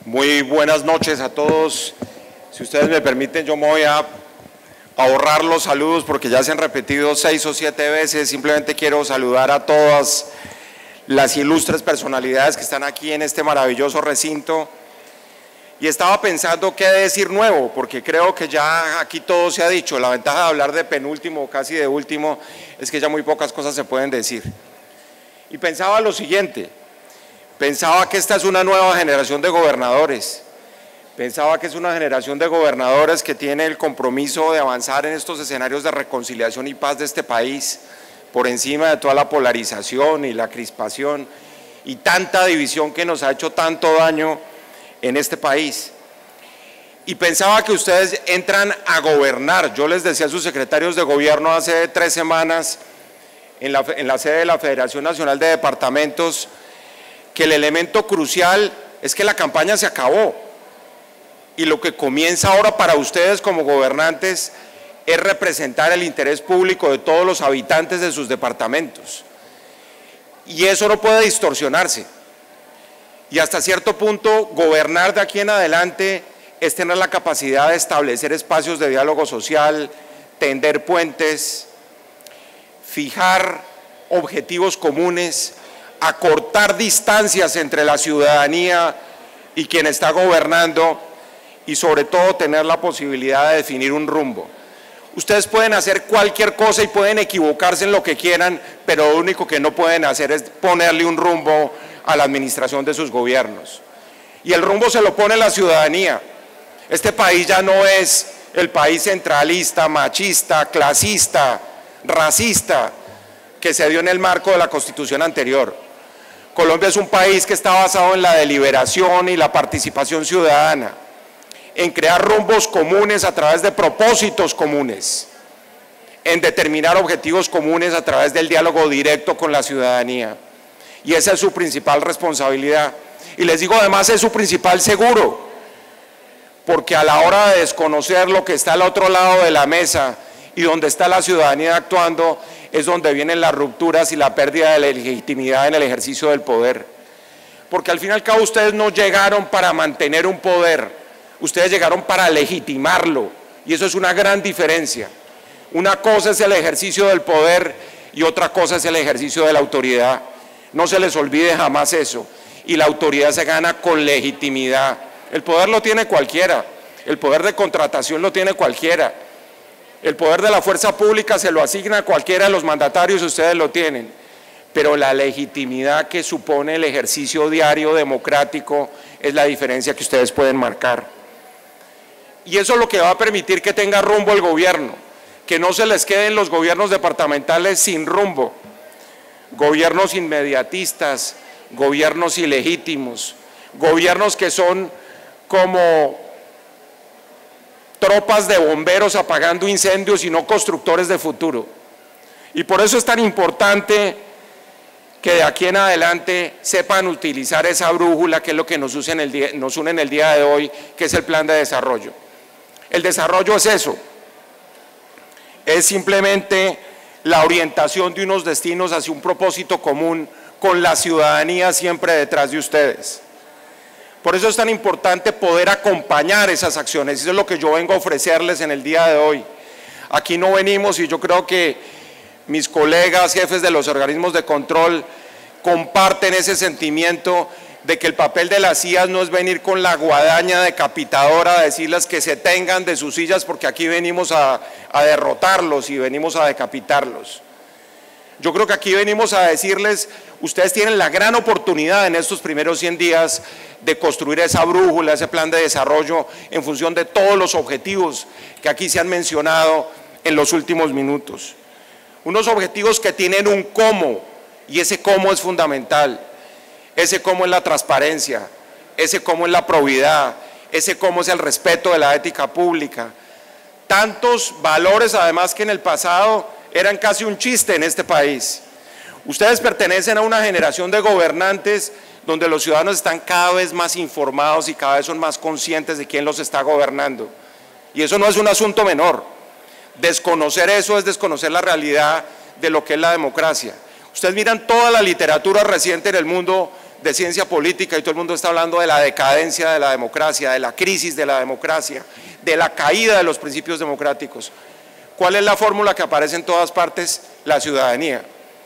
Muy buenas noches a todos. Si ustedes me permiten, yo me voy a ahorrar los saludos porque ya se han repetido 6 o 7 veces. Simplemente quiero saludar a todas las ilustres personalidades que están aquí en este maravilloso recinto. Y estaba pensando qué decir nuevo, porque creo que ya aquí todo se ha dicho. La ventaja de hablar de penúltimo o casi de último es que ya muy pocas cosas se pueden decir. Y pensaba lo siguiente, pensaba que esta es una nueva generación de gobernadores, pensaba que es una generación de gobernadores que tiene el compromiso de avanzar en estos escenarios de reconciliación y paz de este país, por encima de toda la polarización y la crispación y tanta división que nos ha hecho tanto daño en este país. Y pensaba que ustedes entran a gobernar. Yo les decía a sus secretarios de gobierno hace 3 semanas en la sede de la Federación Nacional de Departamentos que el elemento crucial es que la campaña se acabó y lo que comienza ahora para ustedes como gobernantes es representar el interés público de todos los habitantes de sus departamentos. Y eso no puede distorsionarse. Y hasta cierto punto, gobernar de aquí en adelante es tener la capacidad de establecer espacios de diálogo social, tender puentes, fijar objetivos comunes, acortar distancias entre la ciudadanía y quien está gobernando y sobre todo tener la posibilidad de definir un rumbo. Ustedes pueden hacer cualquier cosa y pueden equivocarse en lo que quieran, pero lo único que no pueden hacer es ponerle un rumbo a la administración de sus gobiernos. Y el rumbo se lo pone la ciudadanía. Este país ya no es el país centralista, machista, clasista, racista que se dio en el marco de la Constitución anterior. Colombia es un país que está basado en la deliberación y la participación ciudadana, en crear rumbos comunes a través de propósitos comunes, en determinar objetivos comunes a través del diálogo directo con la ciudadanía. Y esa es su principal responsabilidad. Y les digo, además, es su principal seguro, porque a la hora de desconocer lo que está al otro lado de la mesa y donde está la ciudadanía actuando, es donde vienen las rupturas y la pérdida de la legitimidad en el ejercicio del poder. Porque al fin y al cabo ustedes no llegaron para mantener un poder, ustedes llegaron para legitimarlo, y eso es una gran diferencia. Una cosa es el ejercicio del poder y otra cosa es el ejercicio de la autoridad. No se les olvide jamás eso. Y la autoridad se gana con legitimidad. El poder lo tiene cualquiera, el poder de contratación lo tiene cualquiera, el poder de la fuerza pública se lo asigna a cualquiera de los mandatarios, ustedes lo tienen, pero la legitimidad que supone el ejercicio diario democrático es la diferencia que ustedes pueden marcar. Y eso es lo que va a permitir que tenga rumbo el gobierno, que no se les queden los gobiernos departamentales sin rumbo, gobiernos inmediatistas, gobiernos ilegítimos, gobiernos que son como tropas de bomberos apagando incendios y no constructores de futuro. Y por eso es tan importante que de aquí en adelante sepan utilizar esa brújula que es lo que nos une en el día de hoy, que es el plan de desarrollo. El desarrollo es eso, es simplemente la orientación de unos destinos hacia un propósito común con la ciudadanía siempre detrás de ustedes. Por eso es tan importante poder acompañar esas acciones, eso es lo que yo vengo a ofrecerles en el día de hoy. Aquí no venimos, y yo creo que mis colegas, jefes de los organismos de control, comparten ese sentimiento de que el papel de las CIAs no es venir con la guadaña decapitadora a decirles que se tengan de sus sillas porque aquí venimos a derrotarlos y venimos a decapitarlos. Yo creo que aquí venimos a decirles, ustedes tienen la gran oportunidad en estos primeros 100 días de construir esa brújula, ese plan de desarrollo en función de todos los objetivos que aquí se han mencionado en los últimos minutos. Unos objetivos que tienen un cómo, y ese cómo es fundamental. Ese cómo es la transparencia, ese cómo es la probidad, ese cómo es el respeto de la ética pública. Tantos valores además que en el pasado eran casi un chiste en este país. Ustedes pertenecen a una generación de gobernantes donde los ciudadanos están cada vez más informados y cada vez son más conscientes de quién los está gobernando. Y eso no es un asunto menor. Desconocer eso es desconocer la realidad de lo que es la democracia. Ustedes miran toda la literatura reciente en el mundo de ciencia política y todo el mundo está hablando de la decadencia de la democracia, de la crisis de la democracia, de la caída de los principios democráticos. ¿Cuál es la fórmula que aparece en todas partes? La ciudadanía,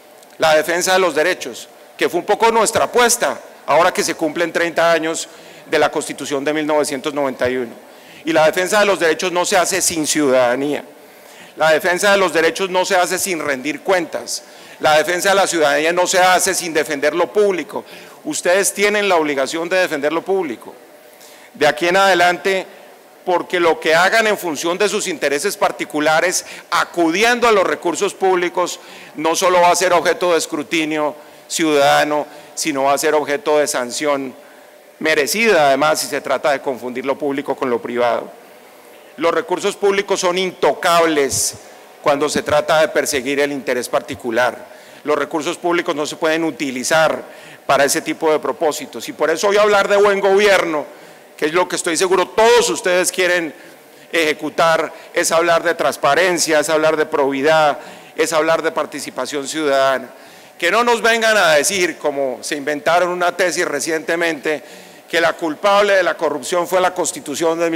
la defensa de los derechos, que fue un poco nuestra apuesta, ahora que se cumplen 30 años de la Constitución de 1991. Y la defensa de los derechos no se hace sin ciudadanía. La defensa de los derechos no se hace sin rendir cuentas. La defensa de la ciudadanía no se hace sin defender lo público. Ustedes tienen la obligación de defender lo público. De aquí en adelante, porque lo que hagan en función de sus intereses particulares, acudiendo a los recursos públicos, no solo va a ser objeto de escrutinio ciudadano, sino va a ser objeto de sanción merecida, además, si se trata de confundir lo público con lo privado. Los recursos públicos son intocables cuando se trata de perseguir el interés particular. Los recursos públicos no se pueden utilizar para ese tipo de propósitos y por eso voy a hablar de buen gobierno, que es lo que estoy seguro todos ustedes quieren ejecutar, es hablar de transparencia, es hablar de probidad, es hablar de participación ciudadana. Que no nos vengan a decir, como se inventaron una tesis recientemente, que la culpable de la corrupción fue la Constitución de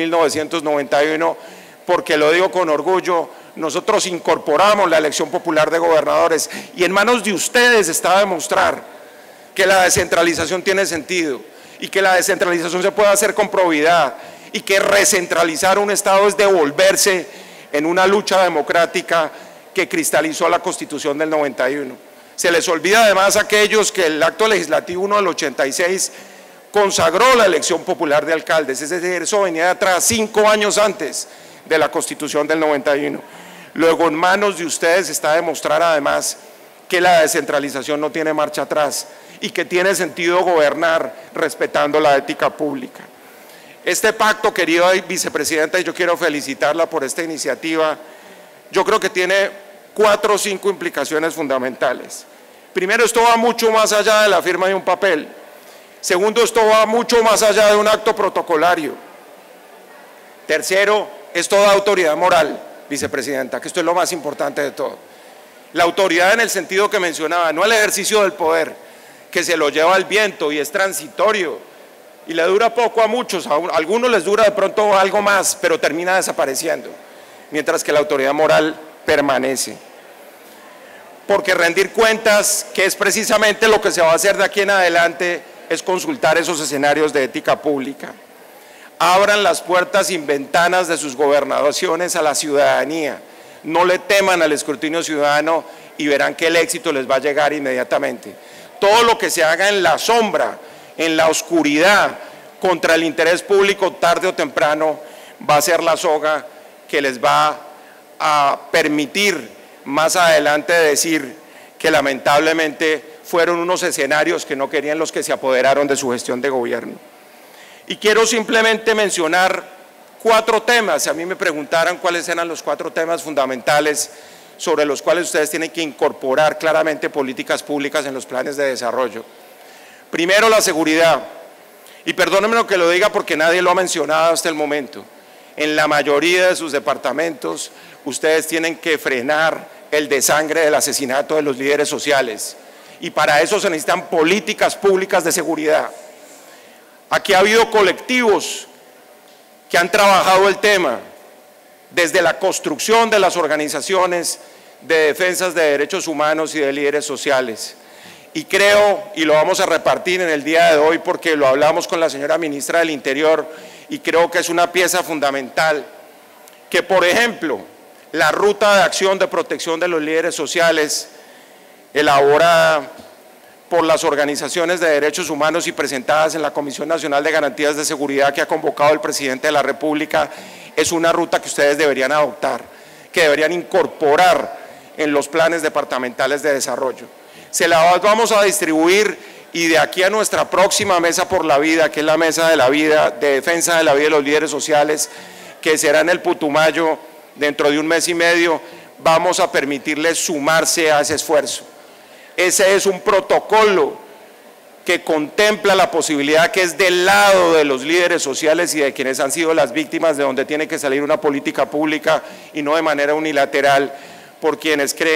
1991, porque lo digo con orgullo, nosotros incorporamos la elección popular de gobernadores y en manos de ustedes está a demostrar que la descentralización tiene sentido y que la descentralización se puede hacer con probidad y que recentralizar un Estado es devolverse en una lucha democrática que cristalizó la Constitución del 91. Se les olvida además a aquellos que el acto legislativo 1 del 86 consagró la elección popular de alcaldes, es decir, eso venía de atrás 5 años antes de la Constitución del 91. Luego en manos de ustedes está a demostrar además que la descentralización no tiene marcha atrás y que tiene sentido gobernar respetando la ética pública. Este pacto, querida vicepresidenta, y yo quiero felicitarla por esta iniciativa, yo creo que tiene 4 o 5 implicaciones fundamentales. Primero, esto va mucho más allá de la firma de un papel. Segundo, esto va mucho más allá de un acto protocolario. Tercero, esto da autoridad moral, vicepresidenta, que esto es lo más importante de todo. La autoridad en el sentido que mencionaba, no el ejercicio del poder, que se lo lleva el viento y es transitorio y le dura poco a muchos, a algunos les dura de pronto algo más, pero termina desapareciendo, mientras que la autoridad moral permanece. Porque rendir cuentas, que es precisamente lo que se va a hacer de aquí en adelante, es consultar esos escenarios de ética pública. Abran las puertas sin ventanas de sus gobernaciones a la ciudadanía. No le teman al escrutinio ciudadano y verán que el éxito les va a llegar inmediatamente. Todo lo que se haga en la sombra, en la oscuridad, contra el interés público, tarde o temprano, va a ser la soga que les va a permitir más adelante decir que lamentablemente fueron unos escenarios que no querían los que se apoderaron de su gestión de gobierno. Y quiero simplemente mencionar 4 temas, si a mí me preguntaran cuáles eran los 4 temas fundamentales sobre los cuales ustedes tienen que incorporar claramente políticas públicas en los planes de desarrollo. Primero, la seguridad, y perdónenme lo que lo diga porque nadie lo ha mencionado hasta el momento. En la mayoría de sus departamentos, ustedes tienen que frenar el desangre del asesinato de los líderes sociales, y para eso se necesitan políticas públicas de seguridad. Aquí ha habido colectivos que han trabajado el tema, desde la construcción de las organizaciones de defensas de derechos humanos y de líderes sociales. Y creo, y lo vamos a repartir en el día de hoy porque lo hablamos con la señora ministra del Interior, y creo que es una pieza fundamental, que por ejemplo, la ruta de acción de protección de los líderes sociales, elaborada por las organizaciones de derechos humanos y presentadas en la Comisión Nacional de Garantías de Seguridad que ha convocado el presidente de la República, es una ruta que ustedes deberían adoptar, que deberían incorporar en los planes departamentales de desarrollo. Se la vamos a distribuir y de aquí a nuestra próxima Mesa por la Vida, que es la Mesa de la Vida, de defensa de la vida de los líderes sociales, que será en el Putumayo dentro de 1 mes y medio, vamos a permitirles sumarse a ese esfuerzo. Ese es un protocolo que contempla la posibilidad que es del lado de los líderes sociales y de quienes han sido las víctimas, de donde tiene que salir una política pública y no de manera unilateral por quienes creen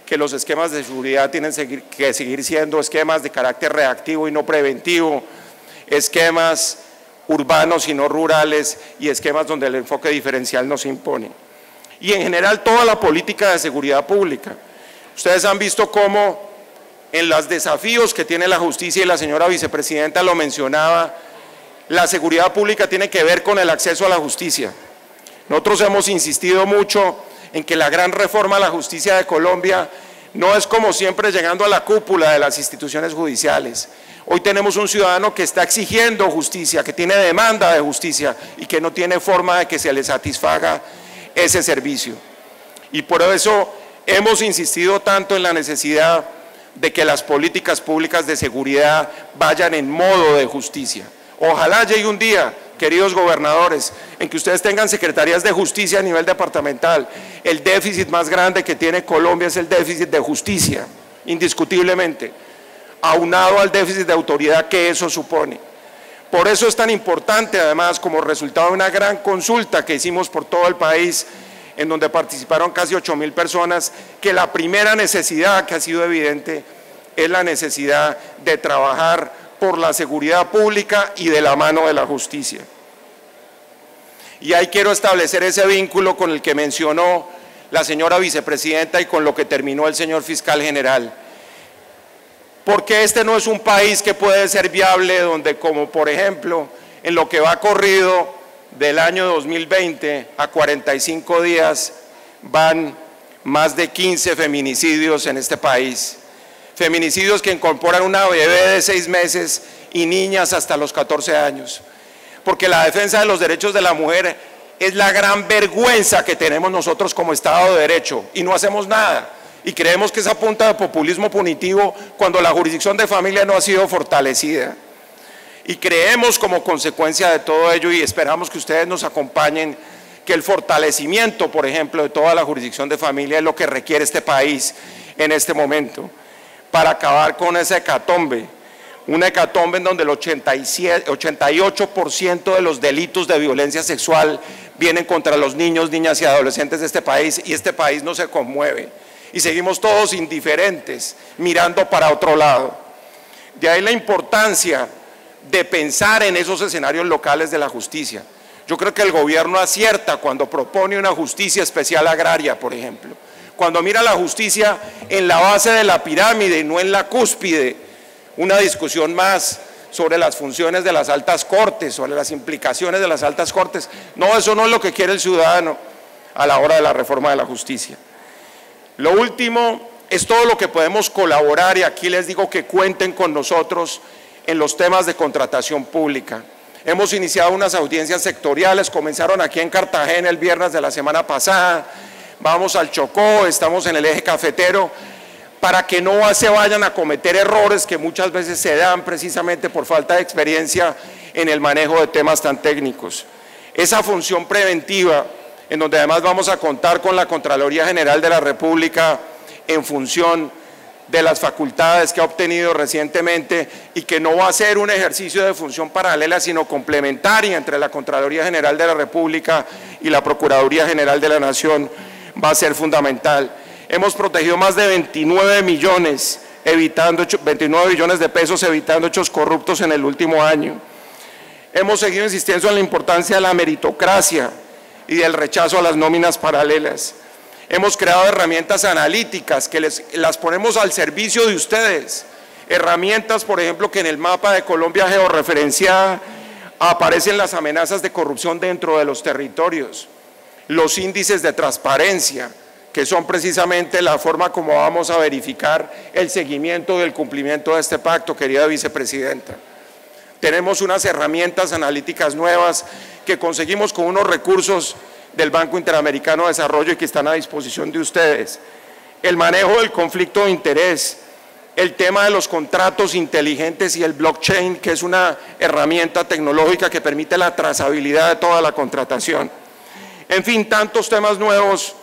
que los esquemas de seguridad tienen que seguir siendo esquemas de carácter reactivo y no preventivo, esquemas urbanos y no rurales, y esquemas donde el enfoque diferencial no se impone. Y en general toda la política de seguridad pública. Ustedes han visto cómo en los desafíos que tiene la justicia, y la señora vicepresidenta lo mencionaba, la seguridad pública tiene que ver con el acceso a la justicia. Nosotros hemos insistido mucho en que la gran reforma a la justicia de Colombia no es como siempre llegando a la cúpula de las instituciones judiciales. Hoy tenemos un ciudadano que está exigiendo justicia, que tiene demanda de justicia y que no tiene forma de que se le satisfaga ese servicio. Y por eso hemos insistido tanto en la necesidad de que las políticas públicas de seguridad vayan en modo de justicia. Ojalá llegue un día, queridos gobernadores, en que ustedes tengan secretarías de justicia a nivel departamental. El déficit más grande que tiene Colombia es el déficit de justicia, indiscutiblemente, aunado al déficit de autoridad que eso supone. Por eso es tan importante, además, como resultado de una gran consulta que hicimos por todo el país, en donde participaron casi 8.000 personas, que la primera necesidad que ha sido evidente es la necesidad de trabajar por la seguridad pública y de la mano de la justicia. Y ahí quiero establecer ese vínculo con el que mencionó la señora vicepresidenta y con lo que terminó el señor fiscal general. Porque este no es un país que puede ser viable donde, como por ejemplo, en lo que va corrido del año 2020 a 45 días, van más de 15 feminicidios en este país. Feminicidios que incorporan una bebé de 6 meses y niñas hasta los 14 años. Porque la defensa de los derechos de la mujer es la gran vergüenza que tenemos nosotros como Estado de Derecho y no hacemos nada. Y creemos que es a punta de populismo punitivo cuando la jurisdicción de familia no ha sido fortalecida. Y creemos como consecuencia de todo ello, y esperamos que ustedes nos acompañen, que el fortalecimiento, por ejemplo, de toda la jurisdicción de familia es lo que requiere este país en este momento, para acabar con esa hecatombe, una hecatombe en donde el 88% de los delitos de violencia sexual vienen contra los niños, niñas y adolescentes de este país, y este país no se conmueve, y seguimos todos indiferentes, mirando para otro lado. De ahí la importancia de pensar en esos escenarios locales de la justicia. Yo creo que el gobierno acierta cuando propone una justicia especial agraria, por ejemplo, cuando mira la justicia en la base de la pirámide y no en la cúspide. Una discusión más sobre las funciones de las altas cortes, sobre las implicaciones de las altas cortes. No, eso no es lo que quiere el ciudadano a la hora de la reforma de la justicia. Lo último es todo lo que podemos colaborar, y aquí les digo que cuenten con nosotros en los temas de contratación pública. Hemos iniciado unas audiencias sectoriales, comenzaron aquí en Cartagena el viernes de la semana pasada, vamos al Chocó, estamos en el eje cafetero, para que no se vayan a cometer errores que muchas veces se dan precisamente por falta de experiencia en el manejo de temas tan técnicos. Esa función preventiva, en donde además vamos a contar con la Contraloría General de la República en función de las facultades que ha obtenido recientemente, y que no va a ser un ejercicio de función paralela, sino complementaria entre la Contraloría General de la República y la Procuraduría General de la Nación, va a ser fundamental. Hemos protegido más de 29 millones de pesos evitando hechos corruptos en el último año. Hemos seguido insistiendo en la importancia de la meritocracia y del rechazo a las nóminas paralelas. Hemos creado herramientas analíticas que las ponemos al servicio de ustedes. Herramientas, por ejemplo, que en el mapa de Colombia georreferenciada aparecen las amenazas de corrupción dentro de los territorios, los índices de transparencia, que son precisamente la forma como vamos a verificar el seguimiento del cumplimiento de este pacto, querida vicepresidenta. Tenemos unas herramientas analíticas nuevas que conseguimos con unos recursos del Banco Interamericano de Desarrollo y que están a disposición de ustedes. El manejo del conflicto de interés, el tema de los contratos inteligentes y el blockchain, que es una herramienta tecnológica que permite la trazabilidad de toda la contratación. En fin, tantos temas nuevos,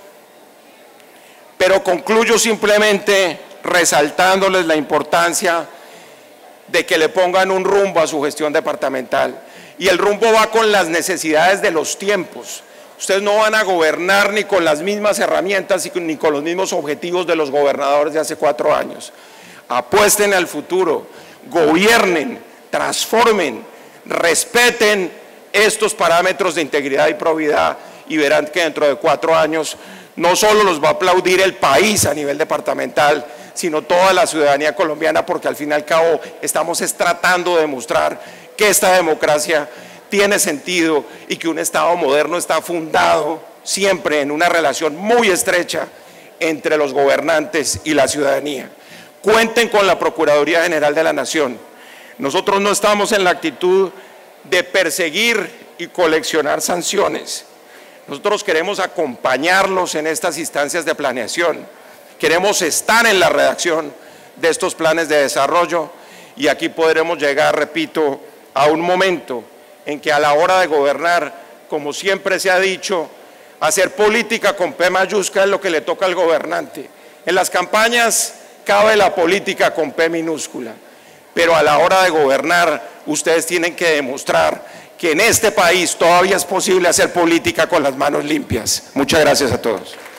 pero concluyo simplemente resaltándoles la importancia de que le pongan un rumbo a su gestión departamental. Y el rumbo va con las necesidades de los tiempos. Ustedes no van a gobernar ni con las mismas herramientas ni con los mismos objetivos de los gobernadores de hace 4 años. Apuesten al futuro, gobiernen, transformen, respeten estos parámetros de integridad y probidad y verán que dentro de 4 años no solo los va a aplaudir el país a nivel departamental, sino toda la ciudadanía colombiana, porque al fin y al cabo estamos tratando de demostrar que esta democracia tiene sentido y que un Estado moderno está fundado siempre en una relación muy estrecha entre los gobernantes y la ciudadanía. Cuenten con la Procuraduría General de la Nación. Nosotros no estamos en la actitud de perseguir y coleccionar sanciones. Nosotros queremos acompañarlos en estas instancias de planeación. Queremos estar en la redacción de estos planes de desarrollo y aquí podremos llegar, repito, a un momento en que a la hora de gobernar, como siempre se ha dicho, hacer política con P mayúscula es lo que le toca al gobernante. En las campañas cabe la política con P minúscula, pero a la hora de gobernar ustedes tienen que demostrar que en este país todavía es posible hacer política con las manos limpias. Muchas gracias a todos.